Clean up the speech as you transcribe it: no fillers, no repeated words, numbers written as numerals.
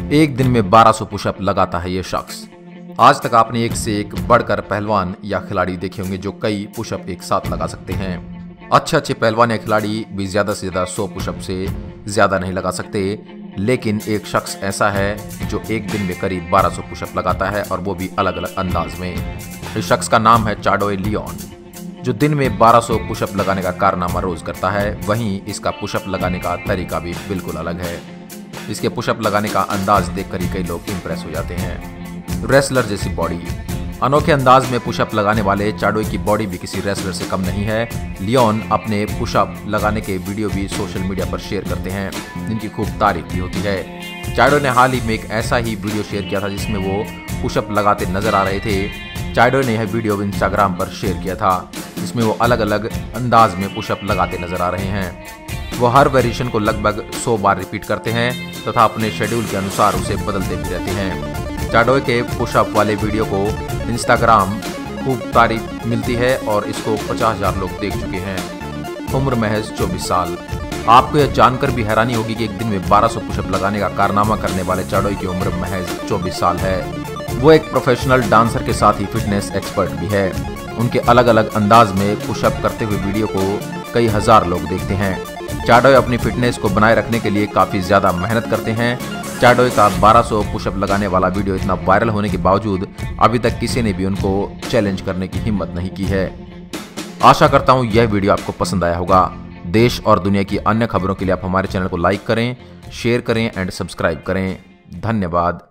एक दिन में 1200 पुशअप लगाता है ये शख्स। आज तक आपने एक से एक बढ़कर पहलवान या खिलाड़ी देखे होंगे जो कई पुशअप एक साथ लगा सकते हैं। अच्छे पहलवान या खिलाड़ी भी ज्यादा से ज्यादा 100 पुशअप से ज्यादा नहीं लगा सकते, लेकिन एक शख्स ऐसा है जो एक दिन में करीब 1200 पुशअप लगाता है और वो भी अलग अलग अंदाज में। इस शख्स का नाम है चाडोय लियोन, जो दिन में 1200 पुशअप लगाने का कारनामा रोज करता है। वहीं इसका पुशअप लगाने का तरीका भी बिल्कुल अलग है। इसके पुशअप लगाने का अंदाज देखकर ही कई लोग इंप्रेस हो जाते हैं। रेसलर जैसी बॉडी। अनोखे अंदाज में पुशअप लगाने वाले चाडोय की बॉडी भी किसी रेसलर से कम नहीं है। लियोन अपने पुशअप लगाने के वीडियो भी सोशल मीडिया पर शेयर करते हैं, जिनकी खूब तारीफ भी होती है। चाडोय ने हाल ही में एक ऐसा ही वीडियो शेयर किया था जिसमें वो पुशअप लगाते नजर आ रहे थे। चाडोय ने यह वीडियो इंस्टाग्राम पर शेयर किया था, जिसमें वो अलग अलग अंदाज में पुशअप लगाते नजर आ रहे हैं। वो हर वेरिएशन को लगभग 100 बार रिपीट करते हैं तथा अपने शेड्यूल के अनुसार उसे बदलते भी रहते हैं। चाडोय के पुशअप वाले वीडियो को इंस्टाग्राम खूब तारीफ मिलती है और इसको 50,000 लोग देख चुके हैं। उम्र महज 24 साल। आपको यह जानकर भी हैरानी होगी कि एक दिन में 1200 पुशअप लगाने का कारनामा करने वाले चाडोय की उम्र महज 24 साल है। वो एक प्रोफेशनल डांसर के साथ ही फिटनेस एक्सपर्ट भी है। उनके अलग अलग अंदाज में पुशअप करते हुए वीडियो को कई हजार लोग देखते हैं। चाडोय अपनी फिटनेस को बनाए रखने के लिए काफी ज्यादा मेहनत करते हैं। चाडोय का 1200 पुशअप लगाने वाला वीडियो इतना वायरल होने के बावजूद अभी तक किसी ने भी उनको चैलेंज करने की हिम्मत नहीं की है। आशा करता हूं यह वीडियो आपको पसंद आया होगा। देश और दुनिया की अन्य खबरों के लिए आप हमारे चैनल को लाइक करें, शेयर करें एंड सब्सक्राइब करें। धन्यवाद।